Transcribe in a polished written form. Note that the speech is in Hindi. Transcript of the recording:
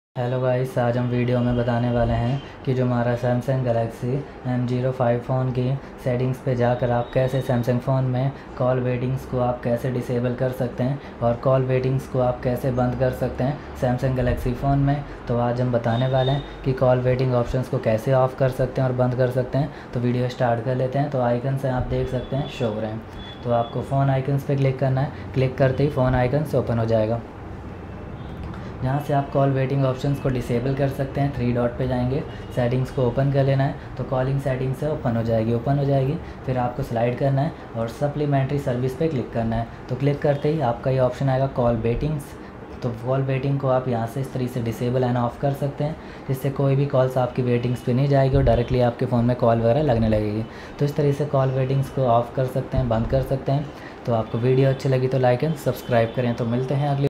हेलो गाइस, आज हम वीडियो में बताने वाले हैं कि जो हमारा सैमसंग गैलेक्सी M05 फ़ोन की सेटिंग्स पे जाकर आप कैसे सैमसंग फ़ोन में कॉल वेटिंग्स को आप कैसे डिसेबल कर सकते हैं और कॉल वेटिंग्स को आप कैसे बंद कर सकते हैं सैमसंग गैलेक्सी फ़ोन में। तो आज हम बताने वाले हैं कि कॉल वेटिंग ऑप्शंस को कैसे ऑफ़ कर सकते हैं और बंद कर सकते हैं। तो वीडियो स्टार्ट कर लेते हैं। तो आइकन से आप देख सकते हैं शो हो रहे हैं, तो आपको फ़ोन आइकन्स पे क्लिक करना है। क्लिक करते ही फ़ोन आइकन्स ओपन हो जाएगा, जहाँ से आप कॉल वेटिंग ऑप्शंस को डिसेबल कर सकते हैं। 3 डॉट पे जाएंगे, सेटिंग्स को ओपन कर लेना है, तो कॉलिंग सेटिंग्स से ओपन हो जाएगी। फिर आपको स्लाइड करना है और सप्लीमेंट्री सर्विस पे क्लिक करना है। तो क्लिक करते ही आपका ये ऑप्शन आएगा कॉल वेटिंग्स। तो कॉल वेटिंग को आप यहाँ से इस तरीके से डिसेबल एंड ऑफ़ कर सकते हैं, जिससे कोई भी कॉल्स आपकी वेटिंग्स पे नहीं जाएगी और डायरेक्टली आपके फ़ोन में कॉल वगैरह लगने लगेगी। तो इस तरीके से कॉल वेटिंग्स को ऑफ़ कर सकते हैं, बंद कर सकते हैं। तो आपको वीडियो अच्छी लगी तो लाइक एंड सब्सक्राइब करें। तो मिलते हैं अगली